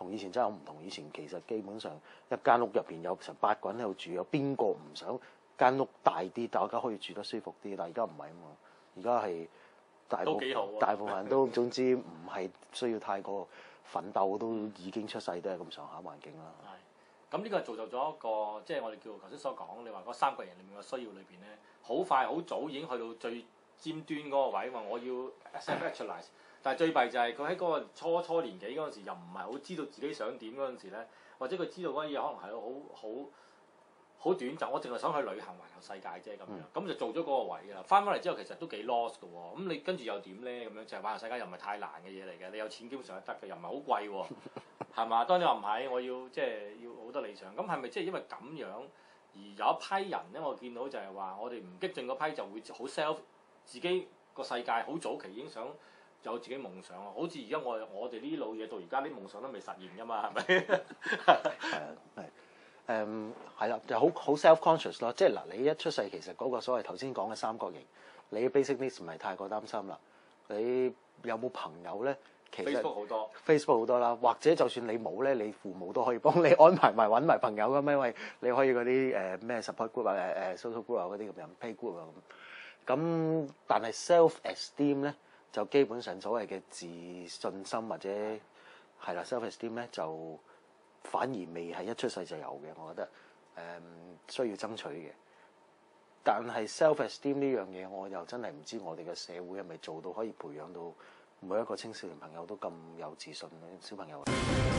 同以前真係好唔同。以前其實基本上一間屋入邊有成8個人喺度住，有邊個唔想間屋大啲，大家可以住得舒服啲？但係而家唔係啊嘛，而家係大部分人都總之唔係需要太過奮鬥，都已經出世都係咁上下環境啦。 係，咁呢個造就咗一個即係我哋叫頭先所講，你話嗰三個人裏面嘅需要裏邊咧，好快好早已經去到最尖端嗰個位嘛，我要 self-actualize。但係最弊就係佢喺嗰個初年紀嗰陣時，又唔係好知道自己想點嗰陣時咧，或者佢知道嗰啲嘢可能係好短暫，我淨係想去旅行環遊世界啫咁樣，咁就做咗嗰個位㗎啦。翻嚟之後其實都幾 lost 㗎喎，咁你跟住又點咧？咁樣就係環遊世界又唔係太難嘅嘢嚟嘅，你有錢基本上係得嘅，又唔係好貴喎，係嘛？當然話唔係，我要即係要好多理想，咁係咪即係因為咁樣而有一批人咧？我見到就係話我哋唔激進嗰批就會好 self 自己個世界好早期已經想有自己夢想啊！好似而家我哋呢啲老嘢到而家啲夢想都未實現㗎嘛，係咪？ 係啦，就好 self-conscious 咯。即係嗱，你一出世其實嗰個所謂頭先講嘅三角形，你 basic needs 唔係太過擔心啦。你有冇朋友咧？其實 Facebook 好多啦，或者就算你冇咧，你父母都可以幫你安排埋揾埋朋友㗎嘛，因為你可以嗰啲咩 support group 啊、social group 啊嗰啲咁樣 play group 啊咁。但係 self-esteem 咧就基本上所謂嘅自信心或者係啦 self-esteem 咧就反而未係一出世就有嘅，我覺得需要爭取嘅。但係 self-esteem 呢樣嘢，我又真係唔知我哋嘅社會係咪做到可以培養到每一個青少年朋友都咁有自信嘅小朋友。